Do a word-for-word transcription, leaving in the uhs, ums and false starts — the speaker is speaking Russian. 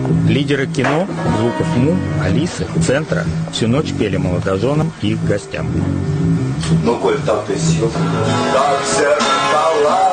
Лидеры кино, звуков Му, Алисы, Центра всю ночь пели молодоженам и их гостям. Ну, коль так ты сил, как зеркала.